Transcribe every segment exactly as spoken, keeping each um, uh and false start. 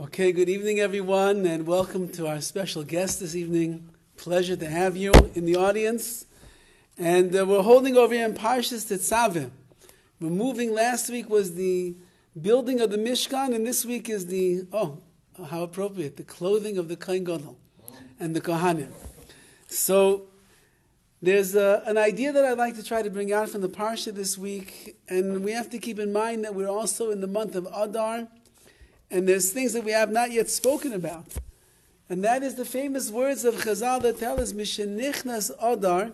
Okay, good evening everyone, and welcome to our special guest this evening. Pleasure to have you in the audience. And uh, we're holding over here in PARSHAS TETZAVEH. We're moving. Last week was the building of the Mishkan, and this week is the, oh, how appropriate, the clothing of the Kohen Gadol and the Kohanim. So there's a, an idea that I'd like to try to bring out from the Parsha this week, and we have to keep in mind that we're also in the month of Adar, and there's things that we have not yet spoken about. And that is the famous words of Chazal that tell us, Mishenichnas Adar,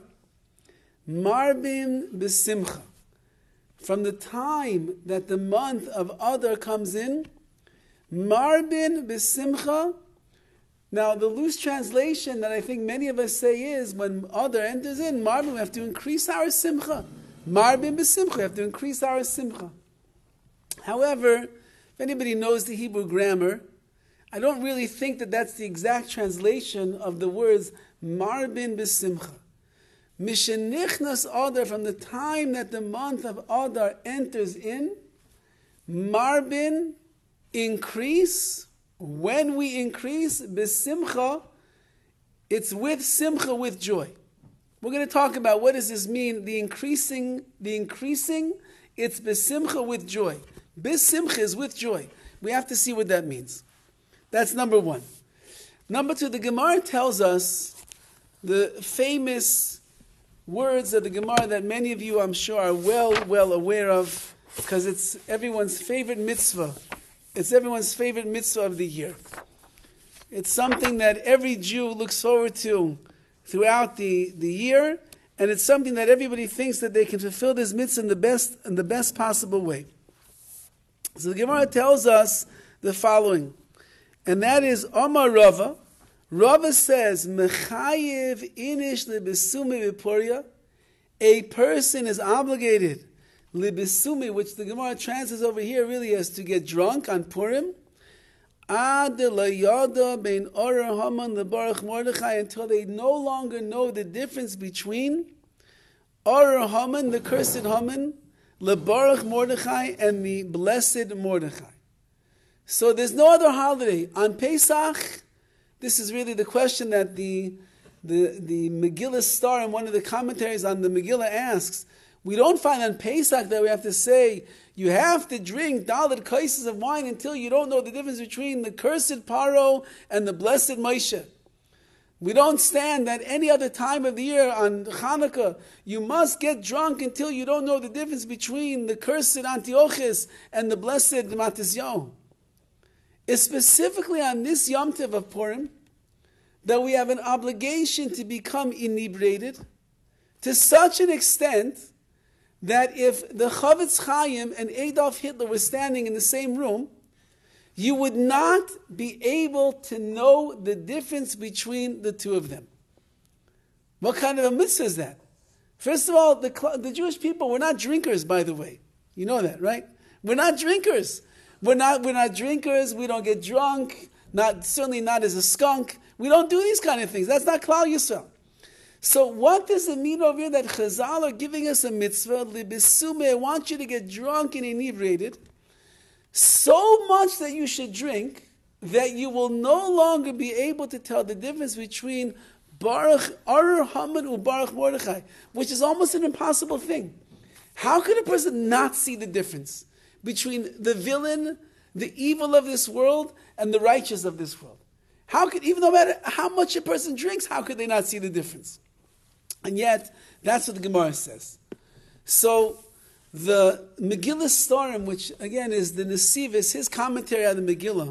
Marbim B'Simcha. From the time that the month of Adar comes in, Marbin B'Simcha. Now the loose translation that I think many of us say is, when Adar enters in, Marbin, we have to increase our Simcha. Marbin B'Simcha, we have to increase our Simcha. However, if anybody knows the Hebrew grammar, I don't really think that that's the exact translation of the words Marbin B'Simcha. Mishenichnas Adar, from the time that the month of Adar enters in, Marbin, increase. When we increase, B'Simcha, it's with Simcha, with joy. We're going to talk about what does this mean, the increasing, the increasing, it's B'Simcha, with joy. B'Simcha is with joy. We have to see what that means. That's number one. Number two, the Gemara tells us the famous words of the Gemara that many of you, I'm sure, are well, well aware of, because it's everyone's favorite mitzvah. It's everyone's favorite mitzvah of the year. It's something that every Jew looks forward to throughout the, the year, and it's something that everybody thinks that they can fulfill this mitzvah in the best, in the best possible way. So the Gemara tells us the following, and that is Amar Rava. Rava says, Mechayev inish libesumi v'poria. A person is obligated, libesumi, which the Gemara translates over here really as to get drunk on Purim, ad layada bein Orah Haman lebarach Mordechai, until they no longer know the difference between Orah Haman, the cursed Haman, lebarach Mordechai, and the blessed Mordechai. So there's no other holiday. On Pesach, this is really the question that the, the, the Megillah star in one of the commentaries on the Megillah asks. We don't find on Pesach that we have to say, you have to drink dalet kaises of wine until you don't know the difference between the cursed Paro and the blessed Moshe. We don't stand at any other time of the year on Hanukkah. You must get drunk until you don't know the difference between the cursed Antiochus and the blessed Matizyahu. It's specifically on this Yom Tov of Purim that we have an obligation to become inebriated to such an extent that if the Horowitz and Adolf Hitler were standing in the same room, you would not be able to know the difference between the two of them. What kind of a mitzvah is that? First of all, the, the Jewish people were not drinkers, by the way. You know that, right? We're not drinkers. We're not, we're not drinkers. We don't get drunk. Not, certainly not as a skunk. We don't do these kind of things. That's not Klal Yisrael. So what does it mean over here that Chazal are giving us a mitzvah? Libisume, I want you to get drunk and inebriated, so much that you should drink that you will no longer be able to tell the difference between Baruch Orah Haman and Baruch Mordechai, which is almost an impossible thing. How could a person not see the difference between the villain, the evil of this world, and the righteous of this world? How could, even no matter how much a person drinks, how could they not see the difference? And yet, that's what the Gemara says. So, the Megillah Starim, which again is the Nesivis, his commentary on the Megillah,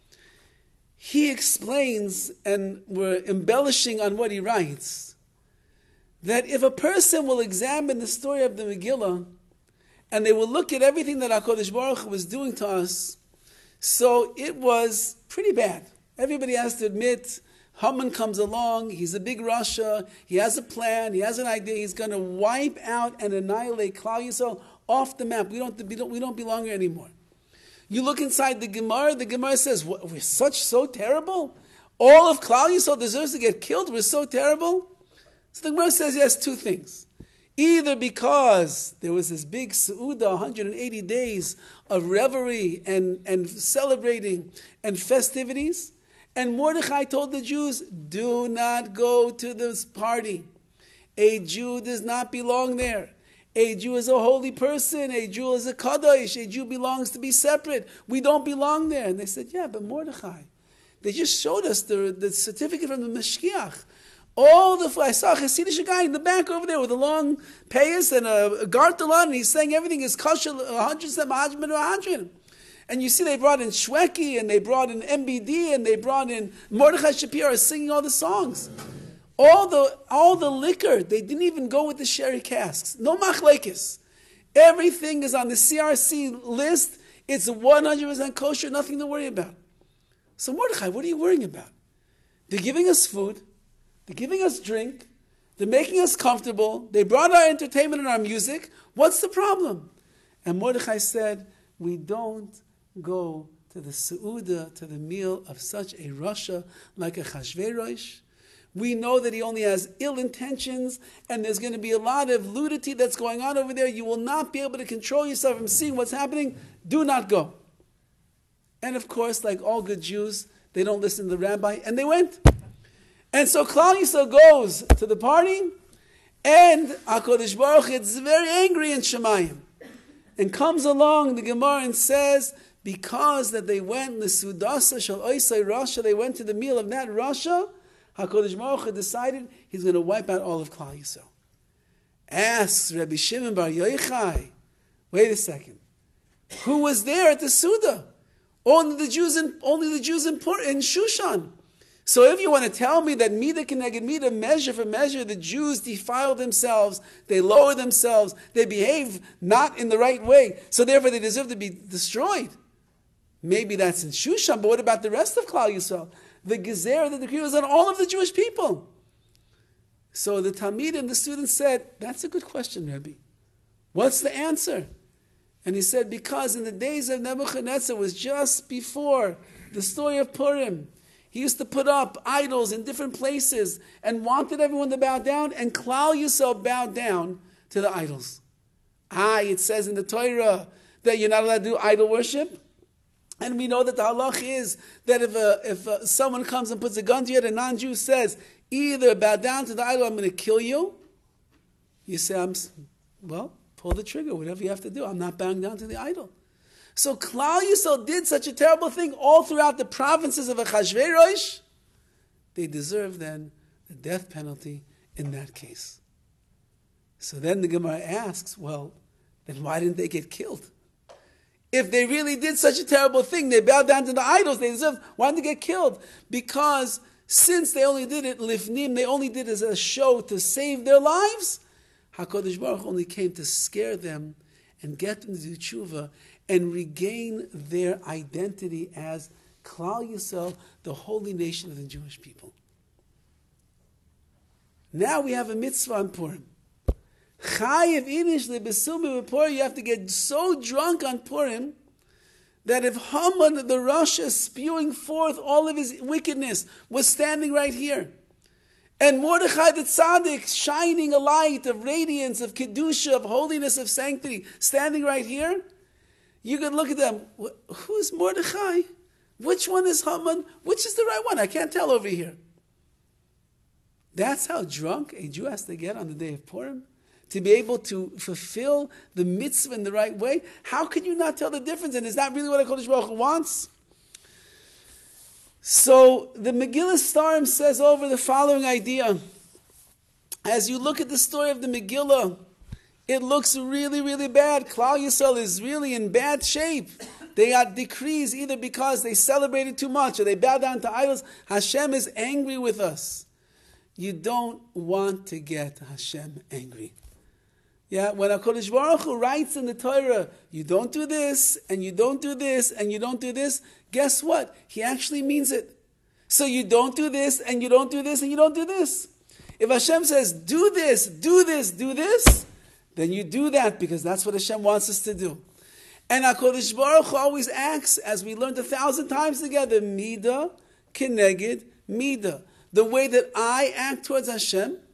he explains, and we're embellishing on what he writes, that if a person will examine the story of the Megillah, and they will look at everything that HaKadosh Baruch Hu was doing to us, so it was pretty bad. Everybody has to admit, Haman comes along, he's a big Rasha, he has a plan, he has an idea, he's going to wipe out and annihilate Klal Yisrael off the map. We don't, we don't, we don't belong here anymore. You look inside the Gemara, the Gemara says, what, we're such, so terrible? All of Klal Yisrael deserves to get killed, we're so terrible? So the Gemara says, yes, two things. Either because there was this big Seudah, one hundred eighty days of revelry and, and celebrating and festivities, and Mordechai told the Jews, do not go to this party. A Jew does not belong there. A Jew is a holy person. A Jew is a kadosh. A Jew belongs to be separate. We don't belong there. And they said, yeah, but Mordechai, they just showed us the, the certificate from the Mashgiach. All the, I saw a Hasidic guy in the back over there with a long payas and a, a gartelan, and he's saying everything is kosher, one hundred percent mahajim and one hundred. And you see they brought in Shweki, and they brought in M B D, and they brought in Mordechai Shapiro singing all the songs. All the all the liquor, they didn't even go with the sherry casks. No machlekes. Everything is on the C R C list. It's one hundred percent kosher, nothing to worry about. So Mordechai, what are you worrying about? They're giving us food. They're giving us drink. They're making us comfortable. They brought our entertainment and our music. What's the problem? And Mordechai said, we don't go to the Seudah, to the meal of such a Rasha like a Chashverosh. We know that he only has ill intentions, and there's going to be a lot of nudity that's going on over there. You will not be able to control yourself from seeing what's happening. Do not go. And of course, like all good Jews, they don't listen to the rabbi, and they went. And so Klal Yisrael goes to the party, and HaKadosh Baruch is very angry in Shemayim, and comes along the Gemara and says, because that they went l'sudasa shel oisei Rasha, they went to the meal of that Rasha, HaKadosh Baruch decided he's going to wipe out all of Klal Yisrael. Asks Rabbi Shimon Bar Yochai, wait a second, who was there at the Suda? Only the Jews in only the Jews in, in Shushan. So if you want to tell me that Mida Keneged Mida, measure for measure, the Jews defile themselves, they lower themselves, they behave not in the right way, so therefore they deserve to be destroyed. Maybe that's in Shushan, but what about the rest of Klal Yisrael? The Gezer, the decree was on all of the Jewish people. So the Talmid and the students said, that's a good question, Rabbi. What's the answer? And he said, because in the days of Nebuchadnezzar was just before the story of Purim. He used to put up idols in different places and wanted everyone to bow down, and Klal Yisrael bowed down to the idols. Ah, it says in the Torah that you're not allowed to do idol worship. And we know that the halach is that if a, if a, someone comes and puts a gun to you, and a non-Jew says, either bow down to the idol or I'm going to kill you, you say, I'm, well, pull the trigger, whatever you have to do. I'm not bowing down to the idol. So Klal Yisrael did such a terrible thing all throughout the provinces of Achashverosh. They deserve then the death penalty in that case. So then the Gemara asks, well, then why didn't they get killed? If they really did such a terrible thing, they bowed down to the idols, they deserve, why didn't they get killed? Because since they only did it lifnim, they only did it as a show to save their lives, HaKadosh Baruch only came to scare them and get them to do tshuva and regain their identity as Klal Yisrael, the holy nation of the Jewish people. Now we have a mitzvah on Purim. Chayev inish lebesumi b'Purim. You have to get so drunk on Purim that if Haman, the Rasha, spewing forth all of his wickedness, was standing right here, and Mordechai the Tzaddik, shining a light of radiance, of kedusha, of holiness, of sanctity, standing right here, you could look at them. Who's Mordechai? Which one is Haman? Which is the right one? I can't tell over here. That's how drunk a Jew has to get on the day of Purim, to be able to fulfill the mitzvah in the right way. How can you not tell the difference? And is that really what HaKadosh Baruch Hu wants? So the Megillah Starim says over the following idea. As you look at the story of the Megillah, it looks really, really bad. Klal Yisrael is really in bad shape. They got decrees either because they celebrated too much or they bow down to idols. Hashem is angry with us. You don't want to get Hashem angry. Yeah, when HaKadosh Baruch Hu writes in the Torah, you don't do this, and you don't do this, and you don't do this, guess what? He actually means it. So you don't do this, and you don't do this, and you don't do this. If Hashem says, do this, do this, do this, then you do that because that's what Hashem wants us to do. And HaKadosh Baruch Hu always acts, as we learned a thousand times together, Mida, Keneged, Mida. The way that I act towards Hashem,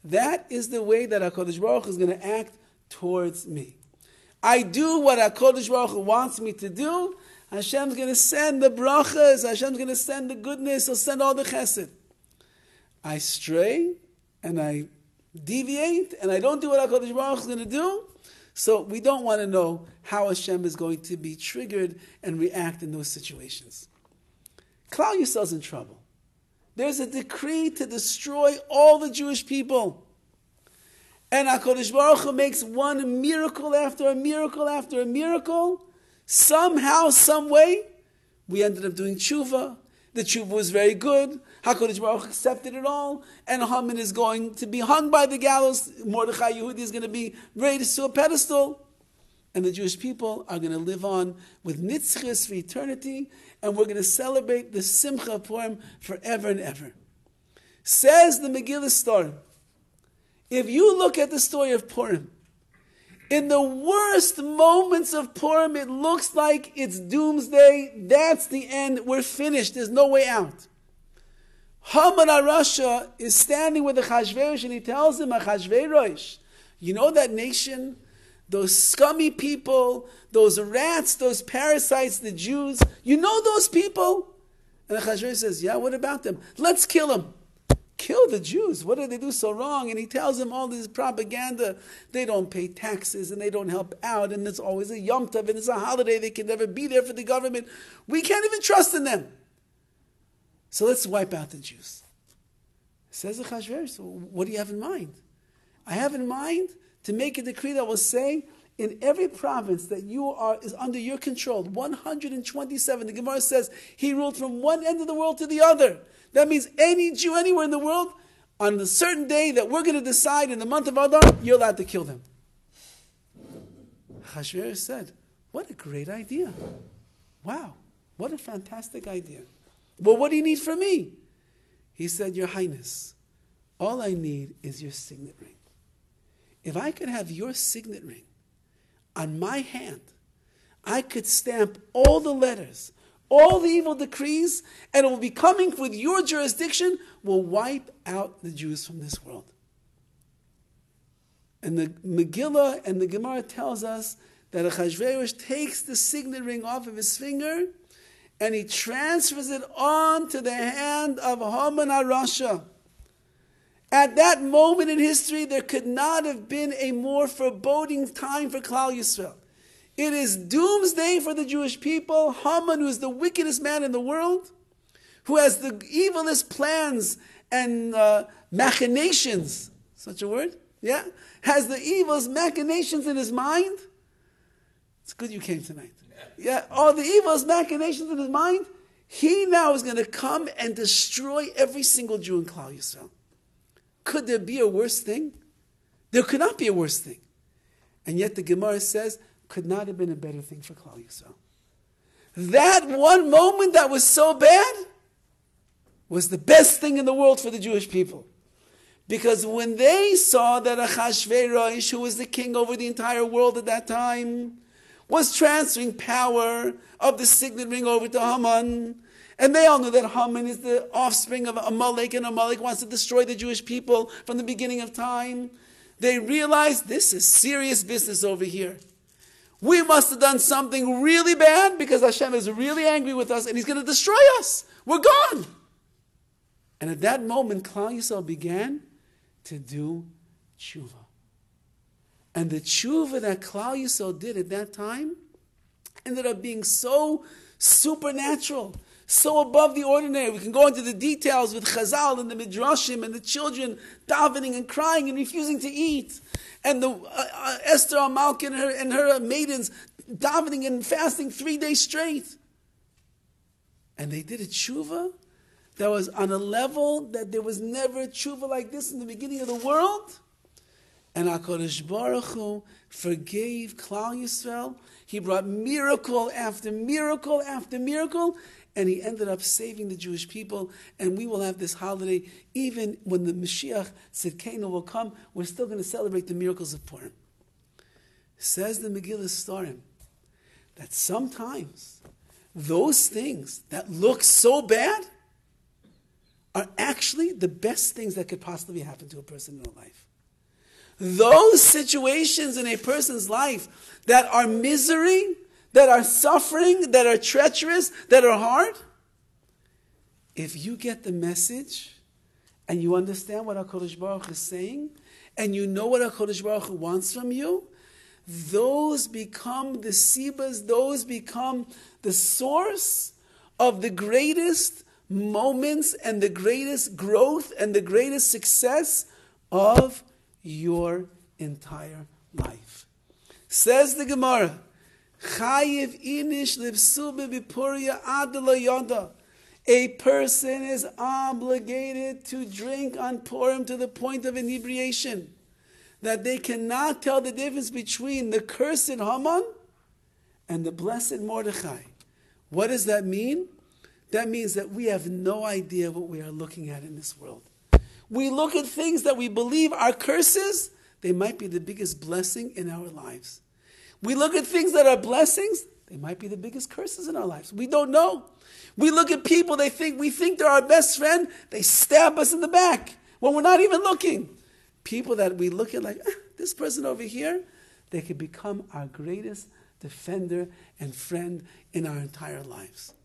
That is the way that HaKadosh Baruch Hu is going to act towards me. I do what HaKadosh Baruch Hu wants me to do. Hashem's going to send the brachas. Hashem's going to send the goodness. He'll send all the chesed. I stray and I deviate and I don't do what HaKadosh Baruch Hu is going to do. So we don't want to know how Hashem is going to be triggered and react in those situations. Klal Yisrael's in trouble. There's a decree to destroy all the Jewish people. And HaKadosh Baruch Hu makes one miracle after a miracle after a miracle. Somehow, some way, we ended up doing tshuva. The tshuva was very good. HaKadosh Baruch Hu accepted it all. And Haman is going to be hung by the gallows. Mordechai Yehudi is going to be raised to a pedestal. And the Jewish people are going to live on with nitzchis for eternity. And we're going to celebrate the Simcha of Purim forever and ever. Says the Megillah story. If you look at the story of Purim, in the worst moments of Purim, it looks like it's doomsday. That's the end. We're finished. There's no way out. Haman HaRasha is standing with the Achashverosh and he tells him, Achashverosh, you know that nation? Those scummy people, those rats, those parasites, the Jews, you know those people? And Achashverosh says, yeah, what about them? Let's kill them. Kill the Jews. What did they do so wrong? And he tells them all this propaganda. They don't pay taxes and they don't help out. And it's always a Yom Tov and it's a holiday. They can never be there for the government. We can't even trust in them. So let's wipe out the Jews. Says the Achashverosh, so what do you have in mind? I have in mind to make a decree that will say, in every province that you are is under your control, one hundred twenty-seven, the Gemara says, he ruled from one end of the world to the other. That means any Jew anywhere in the world, on a certain day that we're going to decide in the month of Adar, you're allowed to kill them. Achashverosh said, what a great idea. Wow, what a fantastic idea. Well, what do you need from me? He said, Your Highness, all I need is your signet ring. If I could have your signet ring on my hand, I could stamp all the letters, all the evil decrees, and it will be coming with your jurisdiction, will wipe out the Jews from this world. And the Megillah and the Gemara tells us that Achashverosh takes the signet ring off of his finger and he transfers it on to the hand of Haman HaRasha. At that moment in history, there could not have been a more foreboding time for Klal Yisrael. It is doomsday for the Jewish people. Haman, who is the wickedest man in the world, who has the evilest plans and uh, machinations, such a word? Yeah? Has the evilest machinations in his mind. It's good you came tonight. Yeah, all the evilest machinations in his mind. He now is going to come and destroy every single Jew in Klal Yisrael. Could there be a worse thing? There could not be a worse thing. And yet the Gemara says, could not have been a better thing for Klal Yisrael. That one moment that was so bad was the best thing in the world for the Jewish people. Because when they saw that Achashverosh, who was the king over the entire world at that time, was transferring power of the signet ring over to Haman, and they all knew that Haman is the offspring of Amalek, and Amalek wants to destroy the Jewish people from the beginning of time, they realized this is serious business over here. We must have done something really bad because Hashem is really angry with us and He's going to destroy us. We're gone. And at that moment, Klal Yisrael began to do tshuva. And the tshuva that Klal Yisrael did at that time ended up being so supernatural, so above the ordinary. We can go into the details with Chazal and the Midrashim and the children davening and crying and refusing to eat. And the uh, uh, Esther Amalek and her, and her maidens davening and fasting three days straight. And they did a tshuva that was on a level that there was never a tshuva like this in the beginning of the world. And HaKadosh Baruch Hu forgave Klal Yisrael. He brought miracle after miracle after miracle. And he ended up saving the Jewish people. And we will have this holiday, even when the Mashiach Tzidkenu will come, we're still going to celebrate the miracles of Purim. Says the Megillah Storim, that sometimes those things that look so bad are actually the best things that could possibly happen to a person in a life. Those situations in a person's life that are misery, that are suffering, that are treacherous, that are hard, if you get the message and you understand what HaKadosh Baruch Hu is saying, and you know what HaKadosh Baruch Hu wants from you, those become the sibas, those become the source of the greatest moments and the greatest growth and the greatest success of your entire life. Says the Gemara, Chayiv inish livsube bipuria adela yada. A person is obligated to drink on Purim to the point of inebriation, that they cannot tell the difference between the cursed Haman and the blessed Mordechai. What does that mean? That means that we have no idea what we are looking at in this world. We look at things that we believe are curses, they might be the biggest blessing in our lives. We look at things that are blessings, they might be the biggest curses in our lives. We don't know. We look at people, they think we think they're our best friend, they stab us in the back when we're not even looking. People that we look at like, eh, this person over here, they could become our greatest defender and friend in our entire lives.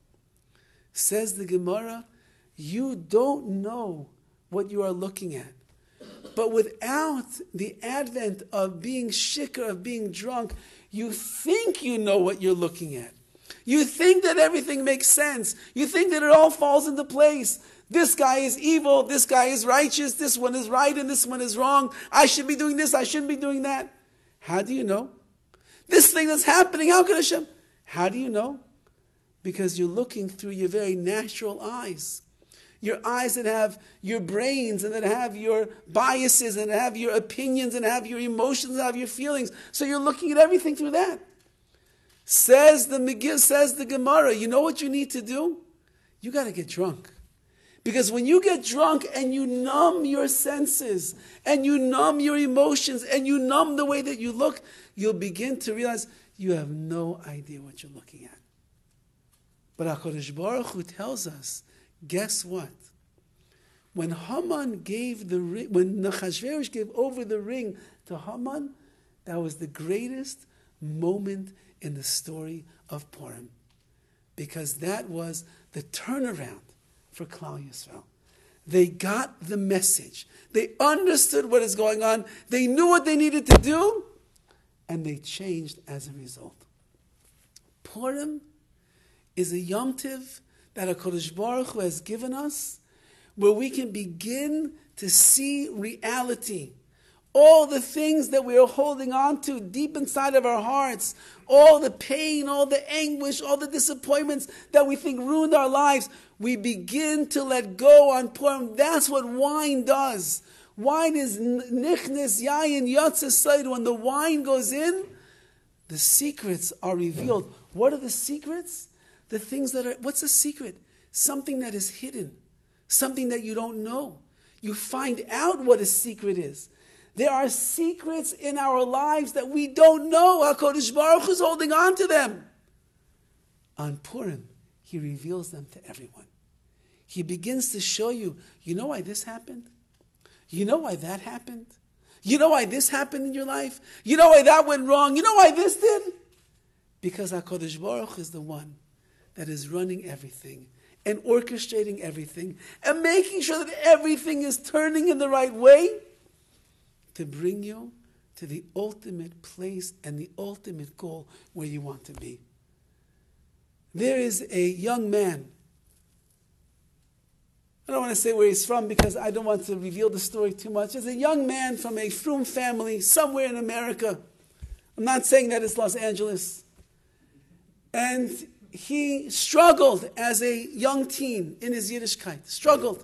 Says the Gemara, you don't know what you are looking at. But without the advent of being shikar, of being drunk, you think you know what you're looking at. You think that everything makes sense. You think that it all falls into place. This guy is evil, this guy is righteous, this one is right and this one is wrong. I should be doing this, I shouldn't be doing that. How do you know? This thing that's happening, how can Hashem? How do you know? Because you're looking through your very natural eyes. Your eyes that have your brains and that have your biases and have your opinions and have your emotions and have your feelings. So you're looking at everything through that. Says the Megillah, says the Gemara, you know what you need to do? You got to get drunk. Because when you get drunk and you numb your senses and you numb your emotions and you numb the way that you look, you'll begin to realize you have no idea what you're looking at. But HaKadosh Baruch Hu tells us, guess what? When Haman gave the ring, when Achashverosh gave over the ring to Haman, that was the greatest moment in the story of Purim. Because that was the turnaround for Klal Yisrael. They got the message. They understood what is going on. They knew what they needed to do. And they changed as a result. Purim is a Yom Tiv that HaKadosh Baruch Hu has given us, where we can begin to see reality. All the things that we are holding on to deep inside of our hearts, all the pain, all the anguish, all the disappointments that we think ruined our lives, we begin to let go on Purim. That's what wine does. Wine is nichnes yayin yotze said. When the wine goes in, the secrets are revealed. What are the secrets? The things that are, what's a secret? Something that is hidden. Something that you don't know. You find out what a secret is. There are secrets in our lives that we don't know. HaKadosh Baruch Hu is holding on to them. On Purim, He reveals them to everyone. He begins to show you, you know why this happened? You know why that happened? You know why this happened in your life? You know why that went wrong? You know why this did? Because HaKadosh Baruch Hu is the one that is running everything and orchestrating everything and making sure that everything is turning in the right way to bring you to the ultimate place and the ultimate goal where you want to be. There is a young man. I don't want to say where he's from because I don't want to reveal the story too much. There's a young man from a frum family somewhere in America. I'm not saying that it's Los Angeles. And he struggled as a young teen in his Yiddishkeit. Struggled.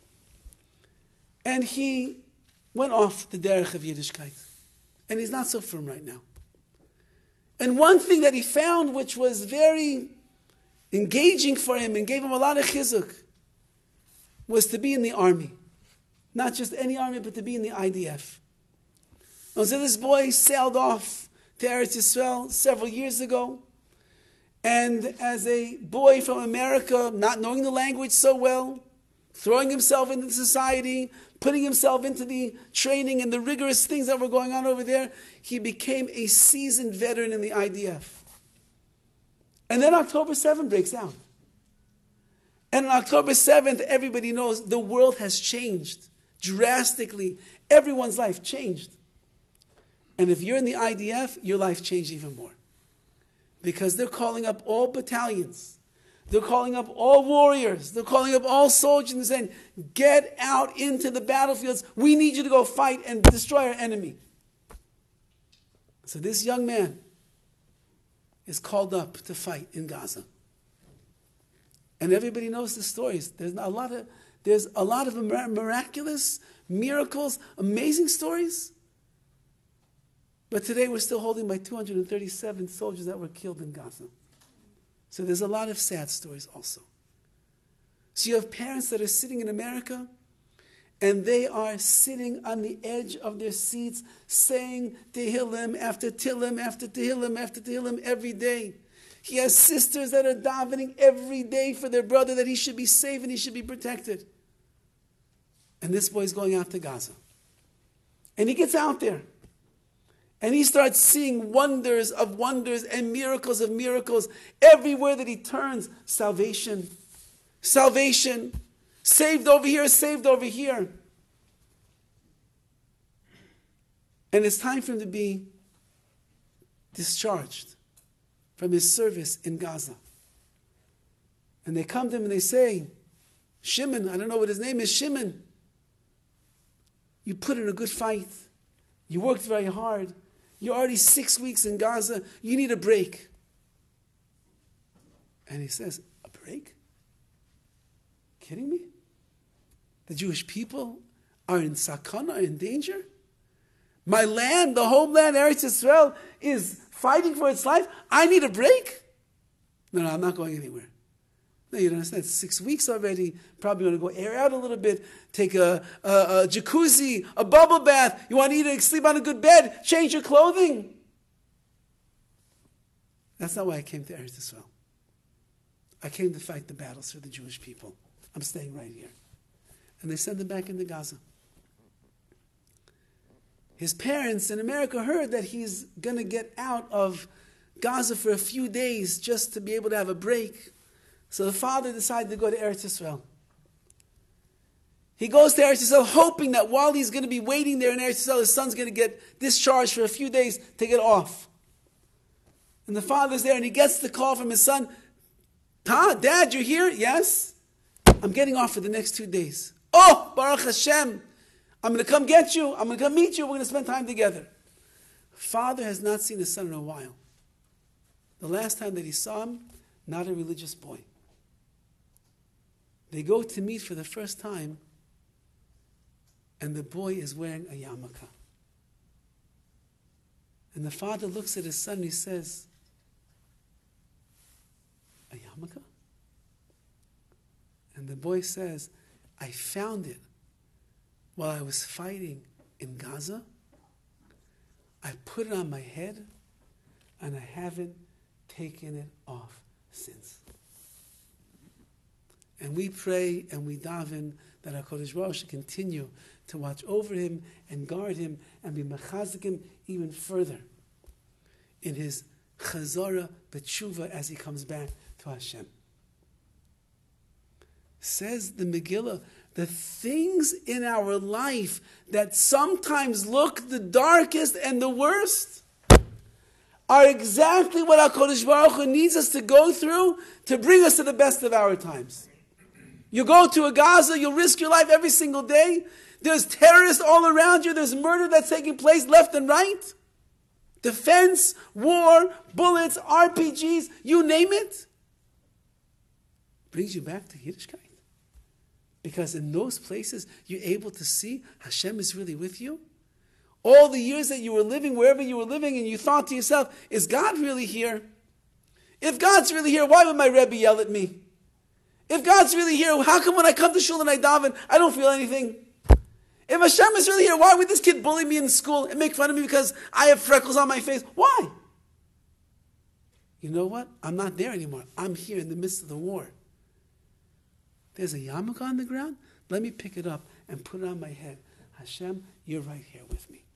And he went off the derech of Yiddishkeit. And he's not so firm right now. And one thing that he found which was very engaging for him and gave him a lot of chizuk was to be in the army. Not just any army, but to be in the I D F. And so this boy sailed off to Eretz Yisrael several years ago. And as a boy from America, not knowing the language so well, throwing himself into society, putting himself into the training and the rigorous things that were going on over there. He became a seasoned veteran in the I D F. And then October seventh breaks out. And on October seventh, everybody knows the world has changed drastically. Everyone's life changed. And if you're in the I D F, your life changed even more. Because they're calling up all battalions. They're calling up all warriors. They're calling up all soldiers and saying, get out into the battlefields. We need you to go fight and destroy our enemy. So this young man is called up to fight in Gaza. And everybody knows the stories. There's a lot of, there's a lot of miraculous miracles, amazing stories. But today we're still holding by two hundred thirty-seven soldiers that were killed in Gaza. So there's a lot of sad stories also. So you have parents that are sitting in America and they are sitting on the edge of their seats saying Tehillim after Tehillim after Tehillim after Tehillim every day. He has sisters that are davening every day for their brother that he should be safe and he should be protected. And this boy's going out to Gaza. And he gets out there. And he starts seeing wonders of wonders and miracles of miracles. Everywhere that he turns, salvation. Salvation. Saved over here, saved over here. And it's time for him to be discharged from his service in Gaza. And they come to him and they say, Shimon, I don't know what his name is, Shimon, you put in a good fight. You worked very hard. You're already six weeks in Gaza. You need a break. And he says, a break? Kidding me? The Jewish people are in sakana, in danger? My land, the homeland, Eretz Yisrael, is fighting for its life. I need a break? No, no, I'm not going anywhere. No, you don't understand. It's six weeks already. Probably going to go air out a little bit, take a, a, a jacuzzi, a bubble bath. You want to eat and sleep on a good bed, change your clothing. That's not why I came to Eretz Yisrael. I came to fight the battles for the Jewish people. I'm staying right here. And they sent him back into Gaza. His parents in America heard that he's going to get out of Gaza for a few days just to be able to have a break. So the father decided to go to Eretz Yisrael. He goes to Eretz Yisrael hoping that while he's going to be waiting there in Eretz Yisrael, his son's going to get discharged for a few days to get off. And the father's there and he gets the call from his son. Ta, Dad, you're here? Yes. I'm getting off for the next two days. Oh, Baruch Hashem. I'm going to come get you. I'm going to come meet you. We're going to spend time together. Father has not seen his son in a while. The last time that he saw him, not a religious boy. They go to meet for the first time, and the boy is wearing a yarmulke. And the father looks at his son and he says, a yarmulke? And the boy says, I found it while I was fighting in Gaza. I put it on my head, and I haven't taken it off since. And we pray and we daven that HaKadosh Baruch Hu should continue to watch over him and guard him and be mechazik him even further in his chazara b'tshuva as he comes back to Hashem. Says the Megillah, the things in our life that sometimes look the darkest and the worst are exactly what HaKadosh Baruch Hu needs us to go through to bring us to the best of our times. You go to a Gaza, you'll risk your life every single day. There's terrorists all around you. There's murder that's taking place left and right. Defense, war, bullets, R P Gs, you name it. Brings you back to Yiddishkeit. Because in those places, you're able to see Hashem is really with you. All the years that you were living, wherever you were living, and you thought to yourself, is God really here? If God's really here, why would my Rebbe yell at me? If God's really here, how come when I come to shul and I daven, I don't feel anything? If Hashem is really here, why would this kid bully me in school and make fun of me because I have freckles on my face? Why? You know what? I'm not there anymore. I'm here in the midst of the war. There's a yarmulke on the ground. Let me pick it up and put it on my head. Hashem, you're right here with me.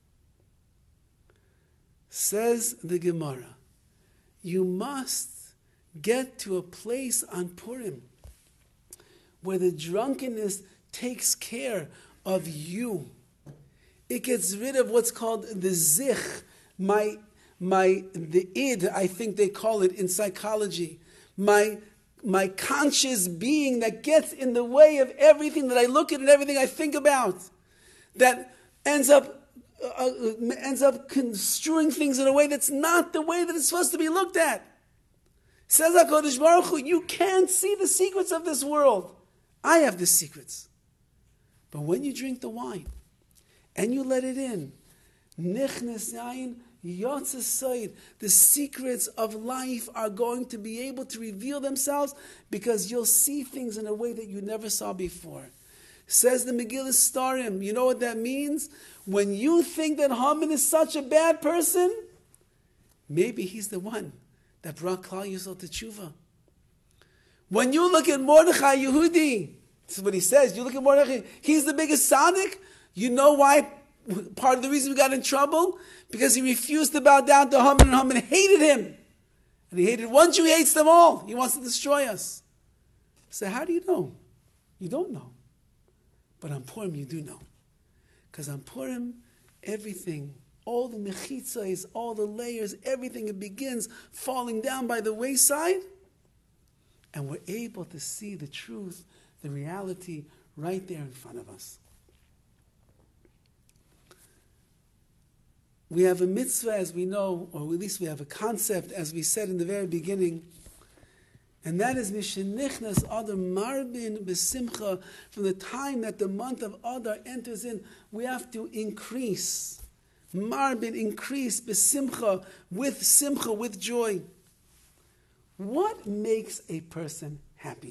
Says the Gemara, you must get to a place on Purim where the drunkenness takes care of you. It gets rid of what's called the zich, my, my, the id, I think they call it in psychology, my, my conscious being that gets in the way of everything that I look at and everything I think about, that ends up uh, ends up construing things in a way that's not the way that it's supposed to be looked at. Says HaKadosh Baruch Hu, you can't see the secrets of this world. I have the secrets. But when you drink the wine and you let it in, nichnas yayin yotze soid, the secrets of life are going to be able to reveal themselves because you'll see things in a way that you never saw before. Says the Megillah Starim, you know what that means? When you think that Haman is such a bad person, maybe he's the one that brought Klal Yisrael to tshuva. When you look at Mordechai Yehudi, this is what he says, you look at Mordechai, he's the biggest tzaddik. You know why? Part of the reason we got in trouble? Because he refused to bow down to Haman, and Haman hated him. And he hated one Jew, he hates them all. He wants to destroy us. So how do you know? You don't know. But on Purim you do know. Because on Purim, everything, all the mechitzos, all the layers, everything, it begins falling down by the wayside. And we're able to see the truth, the reality, right there in front of us. We have a mitzvah, as we know, or at least we have a concept, as we said in the very beginning, and that is Mishenichnas Adar Marbin B'Simcha. From the time that the month of Adar enters in, we have to increase. Marbin, increase, B'Simcha, with Simcha, with joy. What makes a person happy?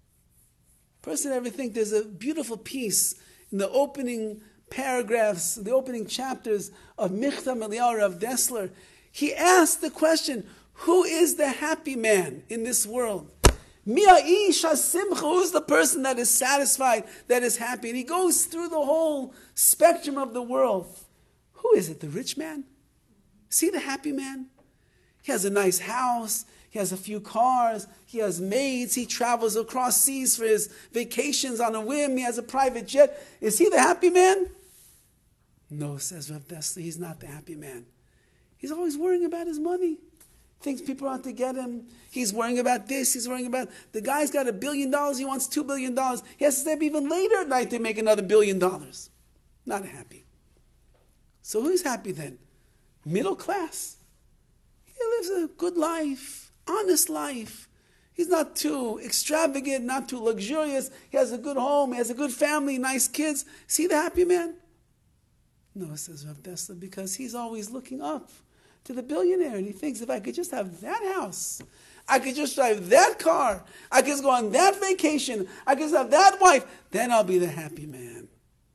Person ever think there's a beautiful piece in the opening paragraphs, the opening chapters of Michtam Eliyahu Rav Dessler. He asked the question, who is the happy man in this world? Who's the person that is satisfied, that is happy? And he goes through the whole spectrum of the world. Who is it? The rich man? Is he the happy man? He has a nice house. He has a few cars. He has maids. He travels across seas for his vacations on a whim. He has a private jet. Is he the happy man? No, says Rav Dessler, he's not the happy man. He's always worrying about his money. Thinks people are out to get him. He's worrying about this. He's worrying about... The guy's got a billion dollars. He wants two billion dollars. He has to stay up even later at night to make another billion dollars. Not happy. So who's happy then? Middle class. He lives a good life. Honest life. He's not too extravagant, not too luxurious. He has a good home. He has a good family, nice kids. Is he the happy man? No, says Rav Dessler, because he's always looking up to the billionaire, and he thinks, if I could just have that house, I could just drive that car, I could just go on that vacation, I could just have that wife, then I'll be the happy man.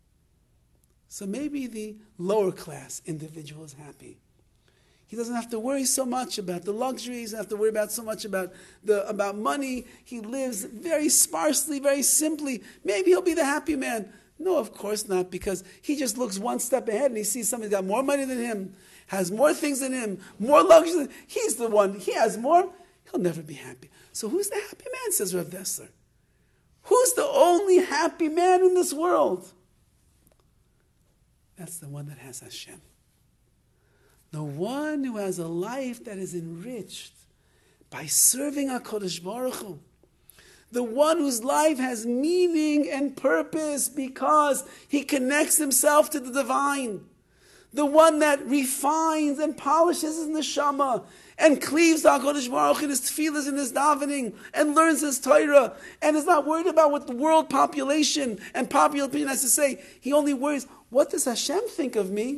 So maybe the lower class individual is happy. He doesn't have to worry so much about the luxuries, he doesn't have to worry about so much about the about money. He lives very sparsely, very simply. Maybe he'll be the happy man. No, of course not, because he just looks one step ahead and he sees somebody's got more money than him, has more things than him, more luxury than him. He's the one, he has more, he'll never be happy. So who's the happy man, says Rav Dessler? Who's the only happy man in this world? That's the one that has Hashem. The one who has a life that is enriched by serving HaKadosh Baruch Hu. The one whose life has meaning and purpose because he connects himself to the divine. The one that refines and polishes his neshama and cleaves to HaKadosh Baruch Hu in his tefillahs and his davening and learns his Torah and is not worried about what the world population and popular opinion has to say. He only worries, what does Hashem think of me?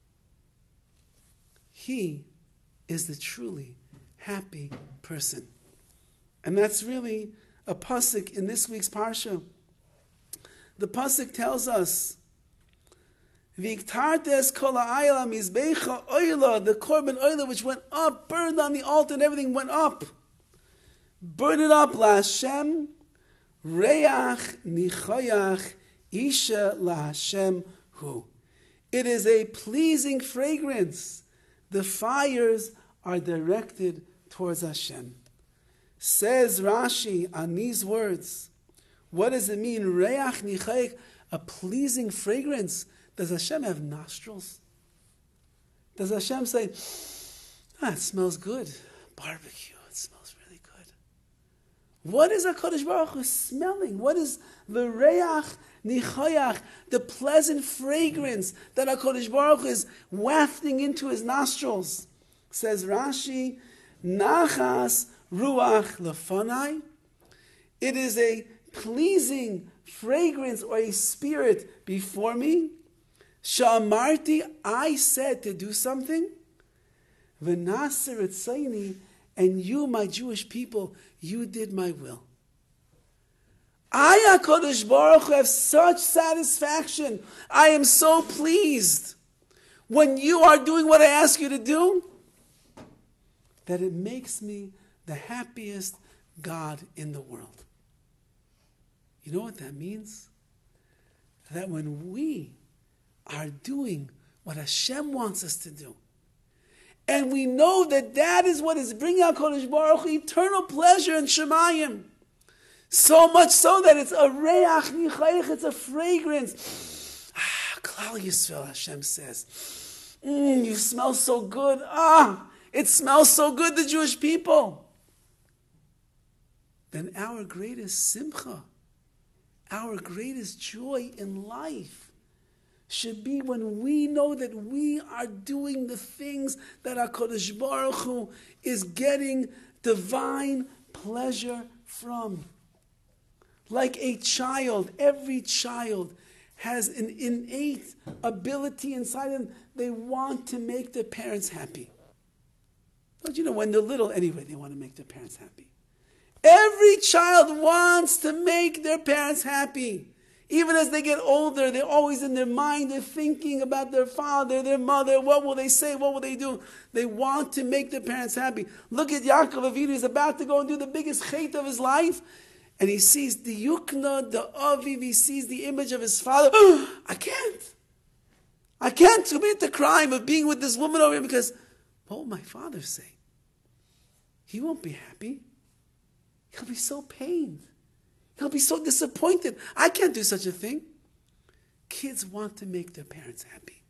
He is the truly happy person. And that's really a pasuk in this week's parsha. The pasuk tells us, "Viktartes kol ha'ayla mizbecha oyla," the korban oyla which went up, burned on the altar, and everything went up. Burn it up, la Hashem, Reach nichoyach isha laHashem hu. It is a pleasing fragrance. The fires are directed towards Hashem. Says Rashi on these words, what does it mean? Reach nichoyach, a pleasing fragrance. Does Hashem have nostrils? Does Hashem say, ah, it smells good. Barbecue, it smells really good. What is HaKadosh Baruch Hu smelling? What is the reach nichoyach, the pleasant fragrance that HaKadosh Baruch Hu is wafting into his nostrils? Says Rashi, nachas ruach lefanai. It is a pleasing fragrance or a spirit before me. Sha'amarti, I said to do something. V'naser etzayni, and you, my Jewish people, you did my will. I, HaKadosh Baruch Hu, have such satisfaction. I am so pleased when you are doing what I ask you to do, that it makes me the happiest God in the world. You know what that means? That when we are doing what Hashem wants us to do, and we know that that is what is bringing out HaKadosh Baruch Hu eternal pleasure in Shemayim, so much so that it's a reach nichoyach, it's a fragrance. Ah, Klal Yisrael, Hashem says, mm, you smell so good. Ah, it smells so good, the Jewish people. Then our greatest simcha, our greatest joy in life should be when we know that we are doing the things that HaKadosh Baruch Hu is getting divine pleasure from. Like a child, every child has an innate ability inside them. They want to make their parents happy. Don't you know, when they're little, anyway, they want to make their parents happy. Every child wants to make their parents happy. Even as they get older, they're always in their mind, they're thinking about their father, their mother, what will they say, what will they do? They want to make their parents happy. Look at Yaakov Avinu, he's about to go and do the biggest chait of his life, and he sees the Yukna, the Aviv, he sees the image of his father. Oh, I can't. I can't commit the crime of being with this woman over here because what will my father say? He won't be happy. He'll be so pained. He'll be so disappointed. I can't do such a thing. Kids want to make their parents happy.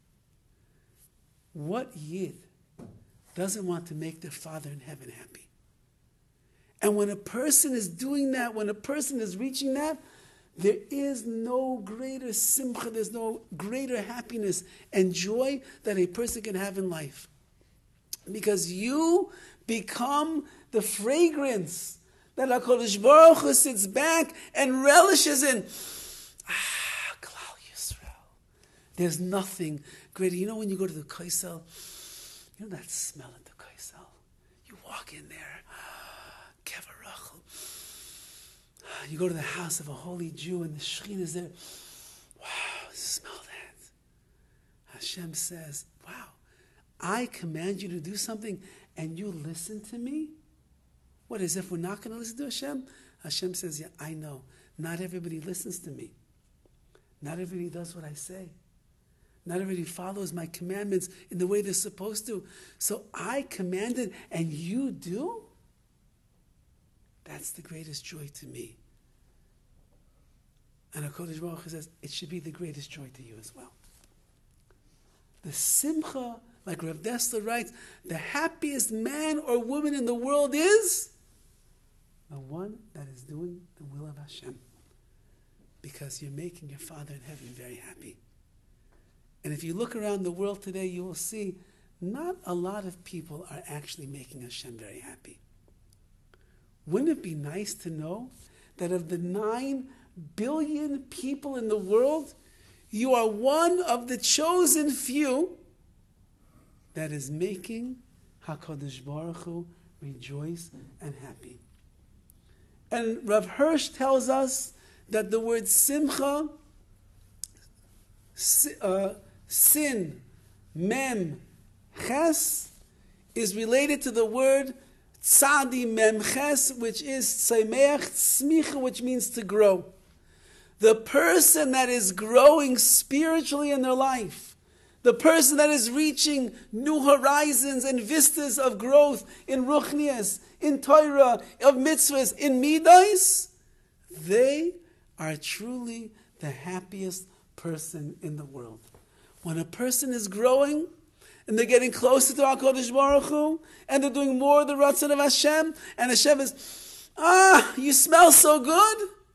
What Yid doesn't want to make their father in heaven happy? And when a person is doing that, when a person is reaching that, there is no greater simcha, there's no greater happiness and joy that a person can have in life. Because you become the fragrance that HaKadosh Baruch Hu sits back and relishes in. Ah, Klal Yisrael. There's nothing greater. You know when you go to the Kaisel, you know that smell at the Kaisel? You walk in there, Kevarachel. You go to the house of a holy Jew and the Shekhinah is there. Wow, smell that. Hashem says, wow, I command you to do something and you listen to me? What, as if we're not going to listen to Hashem? Hashem says, yeah, I know. Not everybody listens to me. Not everybody does what I say. Not everybody follows my commandments in the way they're supposed to. So I commanded and you do? That's the greatest joy to me. And HaKadosh Baruch Hu says, it should be the greatest joy to you as well. The simcha, like Rav Dessler writes, the happiest man or woman in the world is the one that is doing the will of Hashem. Because you're making your Father in heaven very happy. And if you look around the world today, you will see not a lot of people are actually making Hashem very happy. Wouldn't it be nice to know that of the nine billion people in the world, you are one of the chosen few that is making HaKadosh Baruch Hu rejoice and happy. And Rav Hirsch tells us that the word simcha, uh, sin, mem, ches, is related to the word Tzadi memches, which is tzemeach, tzmicha, which means to grow. The person that is growing spiritually in their life, the person that is reaching new horizons and vistas of growth in ruchnias, in Torah, of mitzvahs, in midos, they are truly the happiest person in the world. When a person is growing, and they're getting closer to HaKadosh Baruch Hu, and they're doing more of the Ratzon of Hashem, and Hashem is, ah, you smell so good.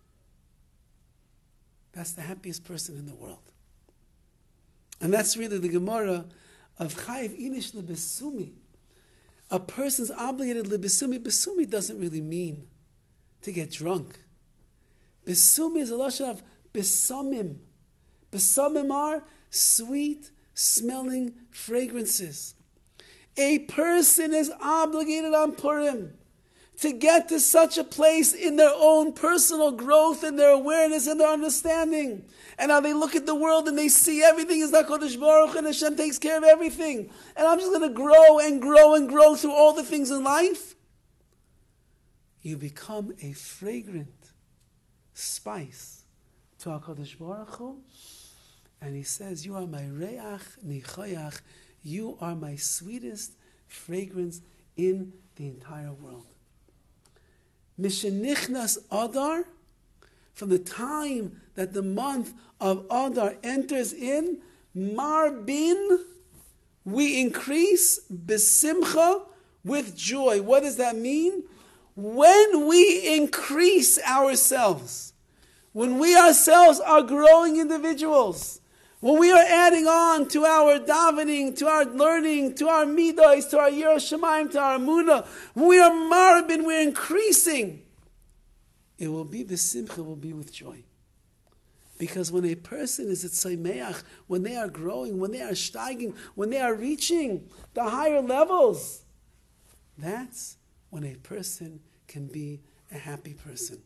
That's the happiest person in the world. And that's really the Gemara of Chayiv Inish Lebesumi. A person's obligated Lebesumi. Besumi doesn't really mean to get drunk. Besumi is a lashon of besamim. Besamim are sweet smelling fragrances. A person is obligated on Purim to get to such a place in their own personal growth and their awareness and their understanding. And now they look at the world and they see everything is like HaKadosh Baruch Hu and Hashem takes care of everything. And I'm just going to grow and grow and grow through all the things in life. You become a fragrant spice to HaKadosh Baruch Hu. And he says, you are my reach nichayach, you are my sweetest fragrance in the entire world. Mishenichnas Adar, from the time that the month of Adar enters in, Marbin, we increase besimcha, with joy. What does that mean? When we increase ourselves, when we ourselves are growing individuals, when we are adding on to our davening, to our learning, to our midos, to our Yirah Shamayim, to our Emunah, when we are marbin, we're increasing. It will be the simcha, will be with joy. Because when a person is at Tzaimeach, when they are growing, when they are steiging, when they are reaching the higher levels, that's when a person can be a happy person.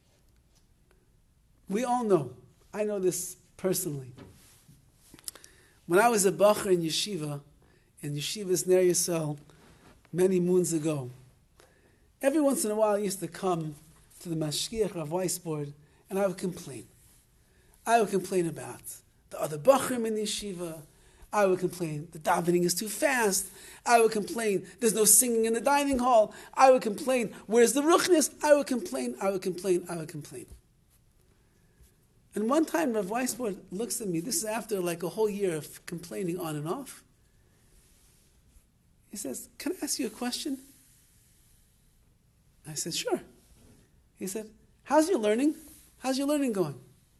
We all know, I know this personally. When I was a bacher in yeshiva, in yeshiva's Ner Yisrael, many moons ago, every once in a while I used to come to the mashgiach Rav Weisbord, and I would complain. I would complain about the other bachrim in the yeshiva. I would complain the davening is too fast. I would complain there's no singing in the dining hall. I would complain where's the ruchnis. I would complain. I would complain. I would complain. And one time Rav Weisbord looks at me. This is after like a whole year of complaining on and off. He says, "Can I ask you a question?" I said, "Sure." He said, "How's your learning? How's your learning going?"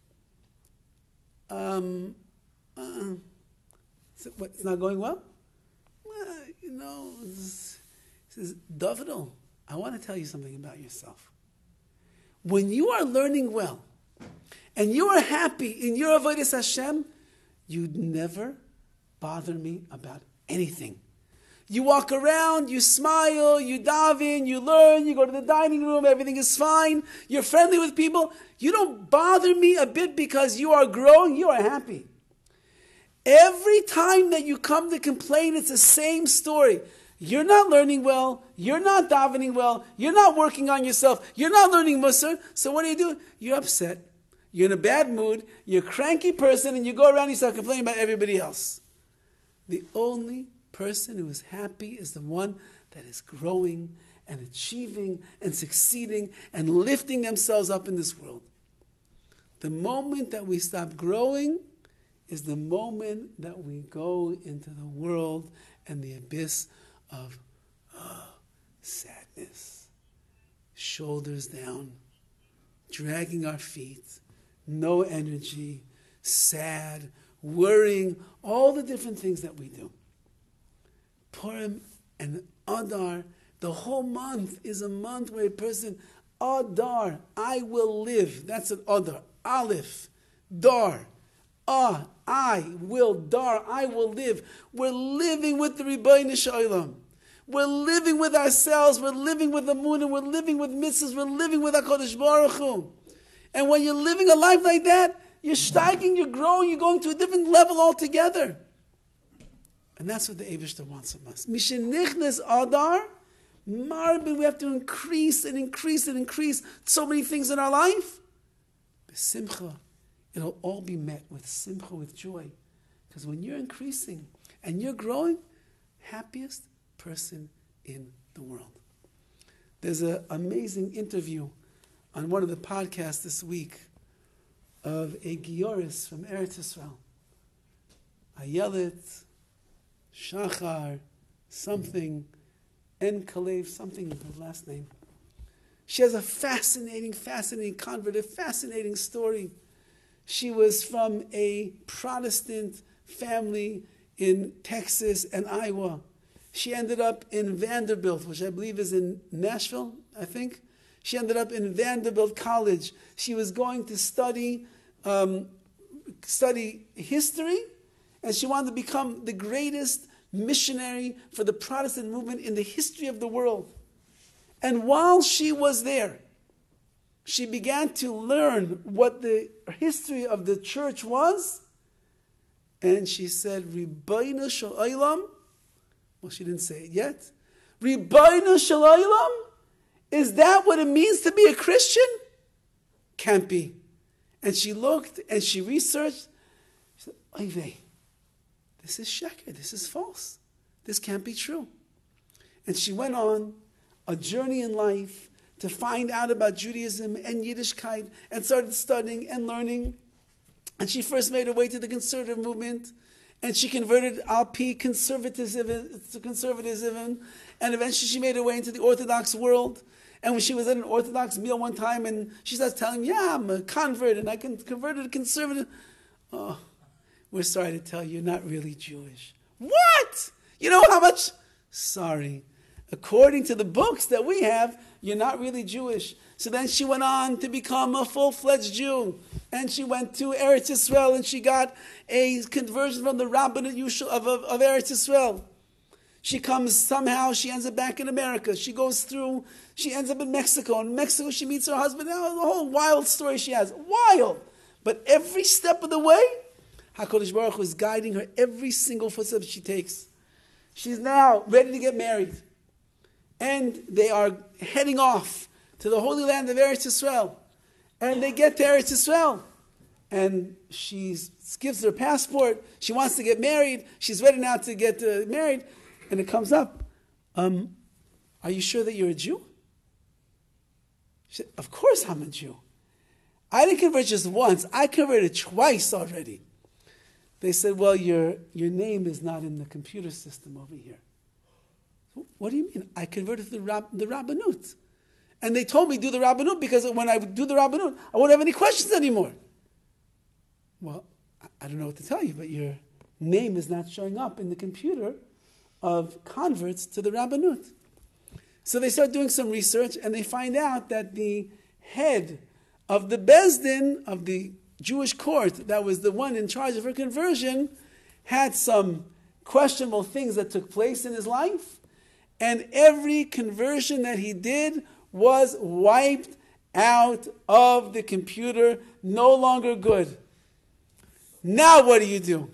Um, uh, so what, it's not going well? Well, you know, he says, "Dovid, I want to tell you something about yourself. When you are learning well, and you are happy in your avodas Hashem, you'd never bother me about anything. You walk around, you smile, you daven, you learn, you go to the dining room, everything is fine. You're friendly with people. You don't bother me a bit because you are growing, you are happy. Every time that you come to complain, it's the same story. You're not learning well, you're not davening well, you're not working on yourself, you're not learning Musar, so what do you do? You're upset. You're in a bad mood, you're a cranky person, and you go around and you start complaining about everybody else. The only person who is happy is the one that is growing and achieving and succeeding and lifting themselves up in this world. The moment that we stop growing is the moment that we go into the world and the abyss of oh, sadness, shoulders down, dragging our feet, no energy, sad, worrying, all the different things that we do. Purim and Adar, the whole month is a month where a person, Adar, I will live. That's an Adar. Aleph, Dar, Ah, I will Dar, I will live. We're living with the Rebbeinu Shalom. We're living with ourselves. We're living with the moon, and we're living with mitzvahs. We're living with HaKadosh Baruch Hu. And when you're living a life like that, you're steiging, you're growing, you're going to a different level altogether. And that's what the Eibishter wants from us. Mishenichnes Adar, Marbin, we have to increase and increase and increase so many things in our life. B'simcha, it'll all be met with simcha, with joy. Because when you're increasing and you're growing, happiest person in the world. There's an amazing interview on one of the podcasts this week of a Gioris from Eretz Yisrael. Ayelet, Shachar, something, En Kalev, something of her last name. She has a fascinating, fascinating convert, a fascinating story. She was from a Protestant family in Texas and Iowa. She ended up in Vanderbilt, which I believe is in Nashville, I think. She ended up in Vanderbilt College. She was going to study, um, study history, and she wanted to become the greatest missionary for the Protestant movement in the history of the world. And while she was there, she began to learn what the history of the church was. And she said, Ribono Shel Olam. Well, she didn't say it yet. Ribono Shel Olam? Is that what it means to be a Christian? Can't be. And she looked and she researched. She said, Oy vey, this is sheker, this is false. This can't be true. And she went on a journey in life to find out about Judaism and Yiddishkeit and started studying and learning. And she first made her way to the conservative movement, and she converted al-pi conservatism, conservatism, and eventually she made her way into the Orthodox world. And when she was at an Orthodox meal one time, and she starts telling me, yeah, I'm a convert, and I can converted to conservative. Oh, we're sorry to tell you, you're not really Jewish. What? You know how much? Sorry. According to the books that we have, you're not really Jewish. So then she went on to become a full-fledged Jew. And she went to Eretz Yisrael, and she got a conversion from the rabbinate of, of, of Eretz Yisrael. She comes somehow, she ends up back in America. She goes through, she ends up in Mexico. In Mexico, she meets her husband. Now, the whole wild story she has. Wild! But every step of the way, HaKadosh Baruch Hu is guiding her every single footstep she takes. She's now ready to get married. And they are heading off to the Holy Land of Eretz Yisrael. And they get to Eretz Yisrael. And she gives her passport. She wants to get married. She's ready now to get uh, married. And it comes up, um, are you sure that you're a Jew? She said, of course I'm a Jew. I didn't convert just once. I converted twice already. They said, well, your, your name is not in the computer system over here. What do you mean? I converted to the, rab, the Rabbanut. And they told me do the Rabbanut because when I do the Rabbanut, I won't have any questions anymore. Well, I don't know what to tell you, but your name is not showing up in the computer of converts to the Rabbanut. So they start doing some research, and they find out that the head of the Bezdin, of the Jewish court, that was the one in charge of her conversion, had some questionable things that took place in his life. And every conversion that he did was wiped out of the computer, no longer good. Now what do you do?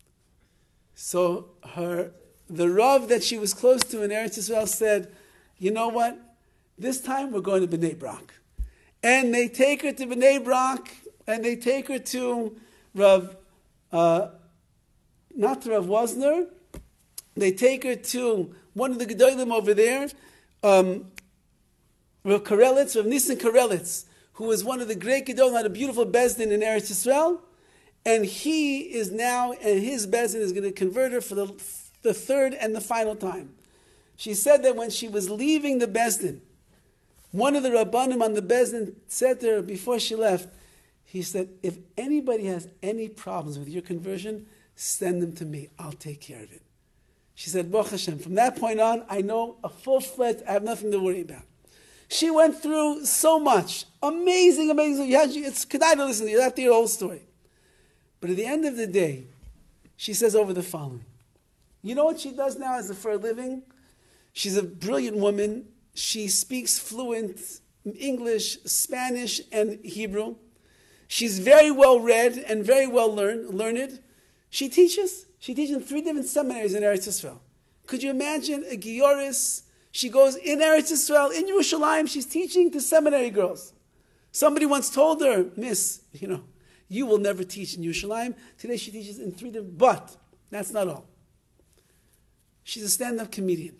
So her, the Rav that she was close to in Eretz Yisrael said, you know what? This time we're going to Bnei Brak. And they take her to Bnei Brak, and they take her to Rav, uh, not to Rav Wosner, they take her to one of the Gedolim over there, um, Rav Karelitz, Rav Nissen Karelitz, who was one of the great Gedolim, had a beautiful Bezdin in Eretz Yisrael, and he is now, and his Bezdin is going to convert her for the, the third and the final time. She said that when she was leaving the Bezdin, one of the Rabbanim on the Bezdin said to her before she left, he said, if anybody has any problems with your conversion, send them to me. I'll take care of it. She said, Baruch Hashem, from that point on, I know a full-fledged, I have nothing to worry about. She went through so much. Amazing, amazing. You have, it's kedai to listen to you. You have to hear the whole story. But at the end of the day, she says over the following. You know what she does now as a, for a living? She's a brilliant woman. She speaks fluent English, Spanish, and Hebrew. She's very well read and very well learn, learned. She teaches. She teaches in three different seminaries in Eretz Yisrael. Could you imagine a Gioris? She goes in Eretz Yisrael, in Yerushalayim, she's teaching to seminary girls. Somebody once told her, Miss, you know, you will never teach in Yerushalayim. Today she teaches in three different, but that's not all. She's a stand-up comedian.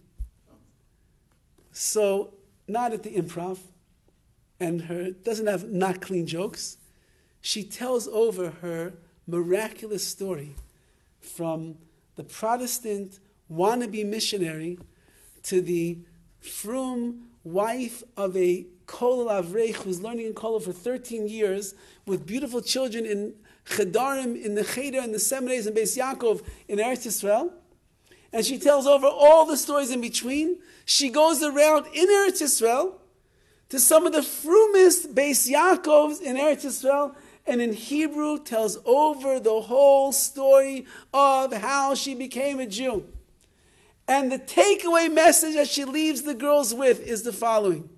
So, not at the Improv, and her doesn't have not clean jokes. She tells over her miraculous story from the Protestant wannabe missionary to the frum wife of a Kolel Avreich who's learning in Kolel for thirteen years with beautiful children in Chedarim, in the Cheder, and the seminaries in Beis Yaakov in Eretz Yisrael. And she tells over all the stories in between. She goes around in Eretz Yisrael to some of the frumest Beis Yaakovs in Eretz Yisrael, and in Hebrew tells over the whole story of how she became a Jew. And the takeaway message that she leaves the girls with is the following.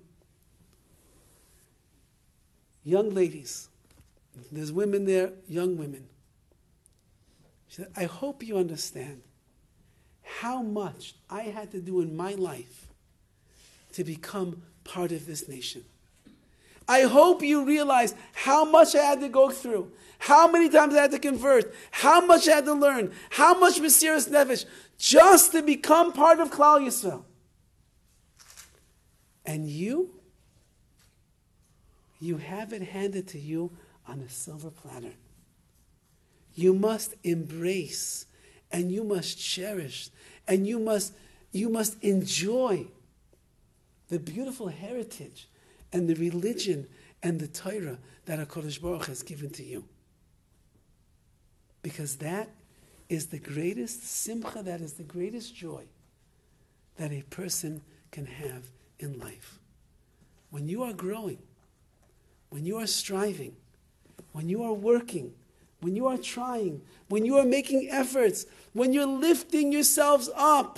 Young ladies, there's women there, young women. She said, I hope you understand how much I had to do in my life to become part of this nation. I hope you realize how much I had to go through, how many times I had to convert, how much I had to learn, how much Mesiras Nefesh, just to become part of Klal Yisrael. And you, you have it handed to you on a silver platter. You must embrace, and you must cherish, and you must, you must enjoy the beautiful heritage and the religion and the Torah that HaKadosh Baruch has given to you. Because that is the greatest simcha, that is the greatest joy that a person can have in life. When you are growing, when you are striving, when you are working, when you are trying, when you are making efforts, when you're lifting yourselves up,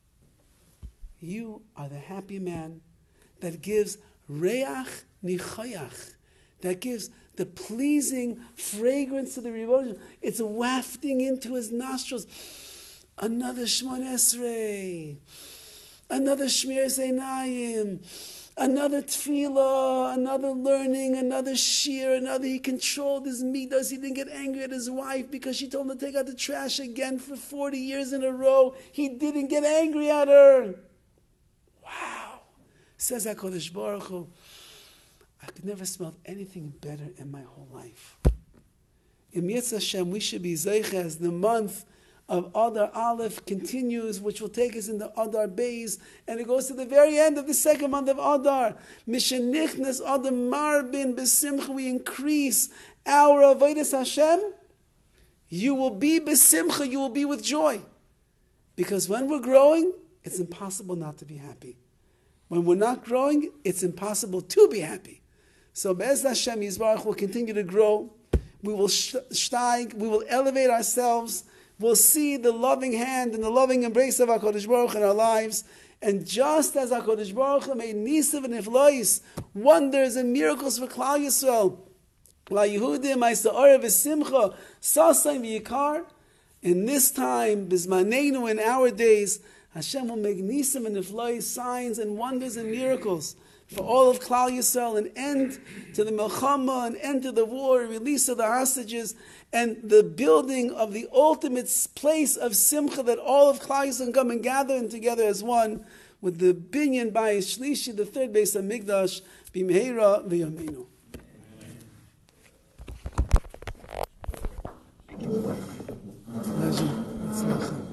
you are the happy man that gives reach nichayach, that gives the pleasing fragrance to the Rebbe. It's wafting into his nostrils. Another Shmon Esrei, another Shmir Zeinayim, another Tefillah, another learning, another Shir, another. He controlled his midas. He didn't get angry at his wife because she told him to take out the trash again for forty years in a row. He didn't get angry at her. Wow. Says HaKadosh Baruch Hu, I could never smell anything better in my whole life. In Yetz Hashem, we should be Zeicha as the month of Adar Aleph continues, which will take us into Adar Beis, and it goes to the very end of the second month of Adar. Mishenichnas Adar Marbin B'Simcha, we increase our Avodas Hashem. You will be B'Simcha, you will be with joy. Because when we're growing, it's impossible not to be happy. When we're not growing, it's impossible to be happy. So Be'ez Hashem Yisbarach will continue to grow. We will steig, we will elevate ourselves. We'll see the loving hand and the loving embrace of HaKadosh Baruch Hu in our lives. And just as HaKadosh Baruch Hu made Nisav and Niflois, wonders and miracles for Klal Yisrael, La Yehudim, Ma'aseh V'Simcha, Sasai V'Yikar, in this time, Bizmanenu, in our days, Hashem will make Nisim and Niflai, signs and wonders and miracles for all of Klal Yisrael, an end to the Melchama, an end to the war, a release of the hostages, and the building of the ultimate place of Simcha that all of Klal Yisrael can come and gather in together as one, with the Binyan Bayis Shlishi, the third base of Migdash, B'Meira V'Yameinu. Pleasure.